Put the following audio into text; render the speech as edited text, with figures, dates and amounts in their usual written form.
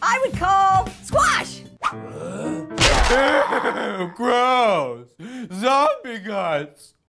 I would call squash. Ew, gross. Zombie guts.